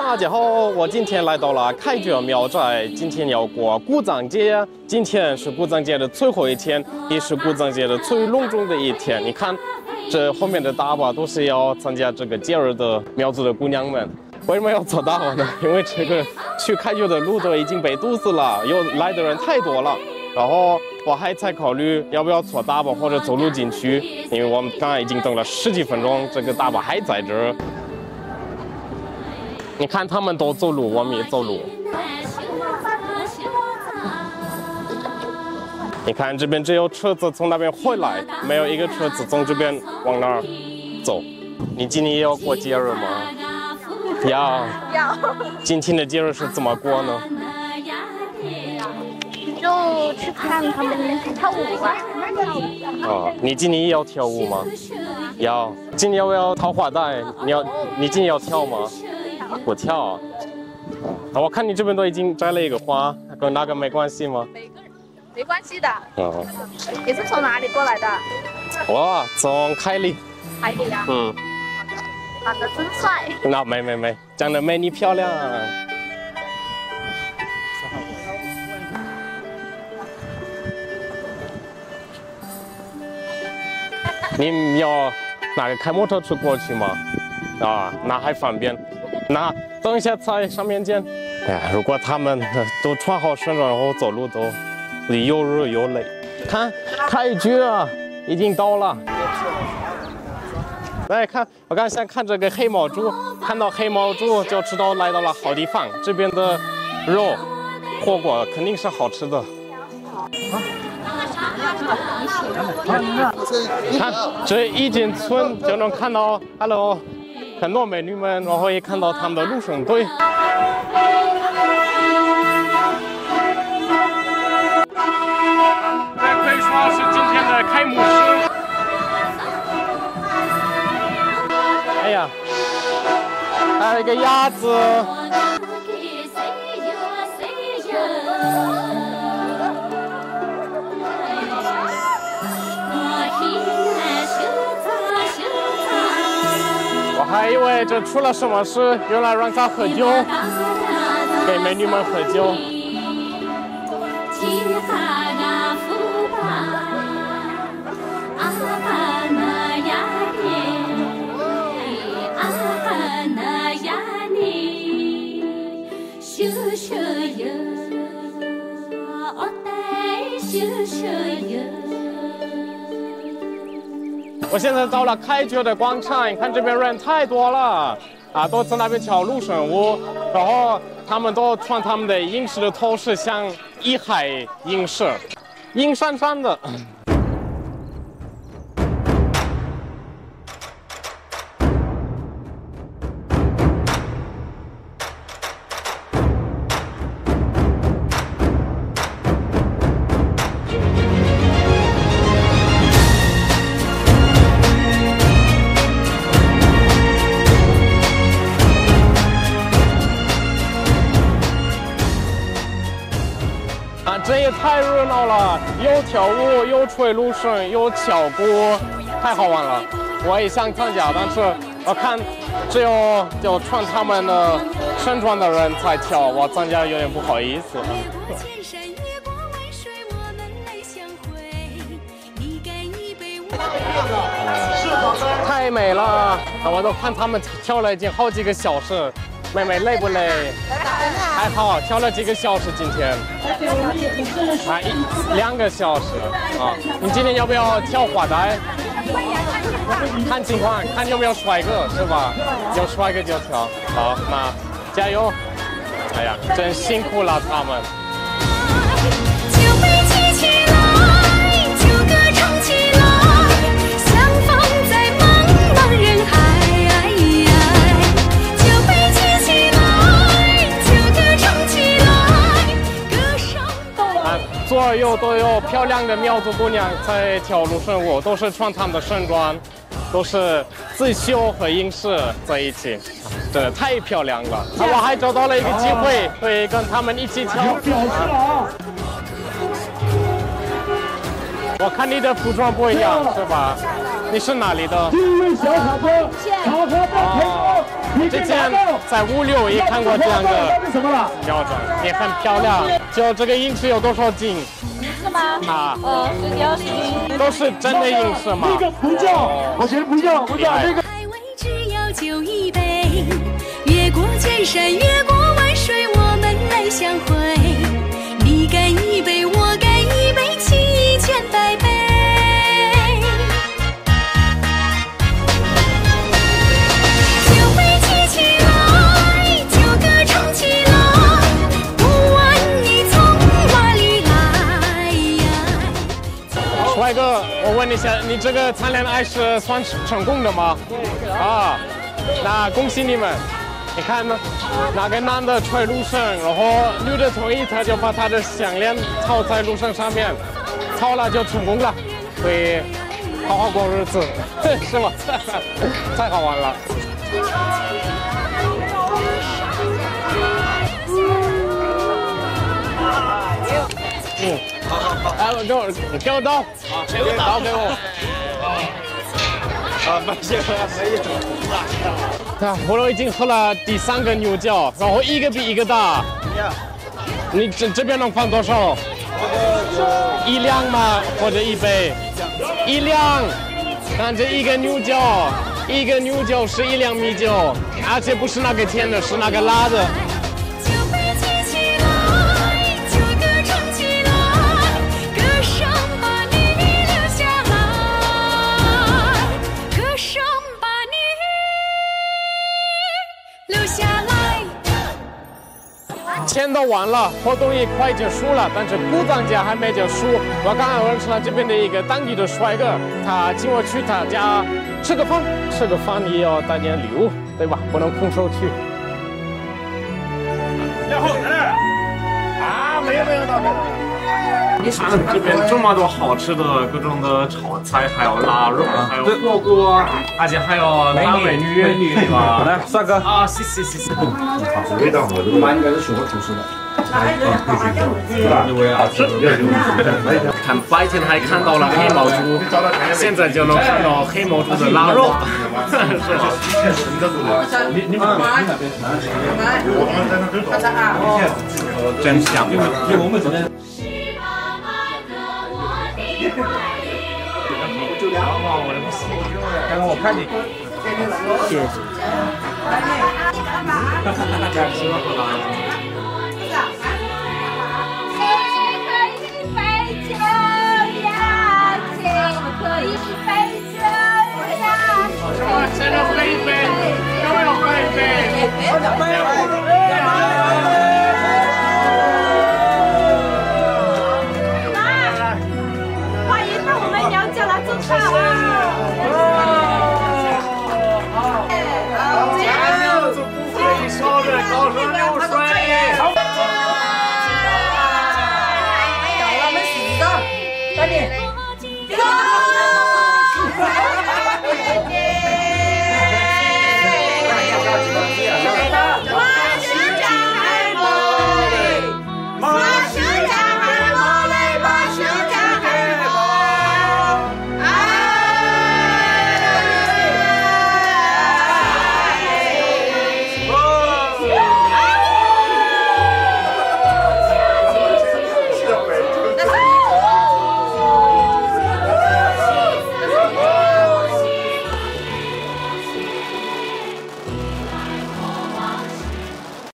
大家好，我今天来到了开觉苗寨，今天要过古藏节，今天是古藏节的最后一天，也是古藏节的最隆重的一天。你看，这后面的打靶都是要参加这个节日的苗族的姑娘们。为什么要做打靶呢？因为这个去开觉的路都已经被堵死了，来的人太多了。然后我还在考虑要不要坐大巴或者走路进去，因为我们刚才已经等了10几分钟，这个大巴还在这儿。你看他们都走路，我们也走路。你看这边只有车子从那边回来，没有一个车子从这边往那儿走。你今年也要过节日吗？要。今天的节日是怎么过呢？ 就去看他们跳舞吧。 哦，你今年也要跳舞吗？要。今年要不要掏花带？你今年要跳吗？不跳。我看你这边都已经摘了一个花，跟那个没关系吗？ 没关系的。哦。你是从哪里过来的？ 我从凯里。 凯里啊？ 嗯。 长得真帅。 那没，长得美，你漂亮。你要哪个开摩托车过去吗？啊，那还方便。那等一下在上面见。哎呀，如果他们都穿好身上，然后走路都又热又累。看，开觉已经到了。来看，我刚才看这个黑毛猪，看到黑毛猪就知道来到了好地方。这边的肉火锅肯定是好吃的。看，这一进村就能看到 ，Hello， 很多美女们，然后也看到他们的陆生队。这可以说是今天的开幕式。哎呀，还有一个鸭子。我还以为这出了什么事，原来让他喝酒，给美女们喝酒。我现在到了开觉的广场，你看这边人太多了啊，都在那边跳陆生舞，然后他们都穿他们的影视的头饰，像一海影视，阴闪闪的。这也太热闹了，有跳舞，有吹陆生，有敲鼓，太好玩了。我也想参加，但是我看只有就穿他们的身装的人才跳，我参加有点不好意思。太美了，我都看他们跳了已经好几个小时。妹妹累不累？还好，跳了几个小时今天。啊，2个小时啊！你今天要不要跳花带？看情况，看有没有帅哥是吧？有帅哥就跳。好，那加油！哎呀，真辛苦了他们。左右都有漂亮的苗族姑娘在跳陆生舞，都是穿他们的身装，都是刺绣和影视在一起，真的太漂亮了。我还找到了一个机会，可以跟他们一起跳。我看你的服装不一样，是吧？你是哪里的？ 第一位小伙子，小伙伴朋友，你之前在5、6也看过这样的苗种，也很漂亮。就这个银饰有多少斤？ 是吗？ 啊 ，10斤。 都是真的银饰吗？ 这个不叫，我觉得不叫，不叫这个。 只要酒一杯，越过千山，越过万水，我们来相会。你干一杯，我干一杯，情谊千百倍。酒杯举起来，酒歌唱起来，不管你从哪里来。 帅哥，我问一下，你这个谈恋爱是算成功的吗？啊，那恭喜你们！你看呢，那个男的吹芦笙，然后女的同意，他就把他的项链套在芦笙上面，套了就成功了，所以好好过日子，是吧？太好玩了。哎，你给我刀，刀给我。我已经喝了第3个牛角，然后一个比一个大。你这边能放多少？1两吗？或者1杯？1两。看这一个牛角，一个牛角是1两米酒，而且不是那个甜的，是那个辣的。钱都完了，活动也快结束了，但是古藏街还没结束。我刚刚认识了这边的一个当地的帅哥，他请我去他家吃个饭，吃个饭也要带点礼物，对吧？不能空手去。没有，你看这边这么多好吃的各种的炒菜，还有腊肉，还有火锅，而且还有大美女，对吧？来，帅哥啊，谢谢。 味道我这个应该是学过厨师的。 看白天还看到了黑毛猪，现在就能看到黑毛猪的腊肉，是吧？你们真香！我们这边。刚刚我看你。谢谢。谁能喝一杯？有没有喝一杯？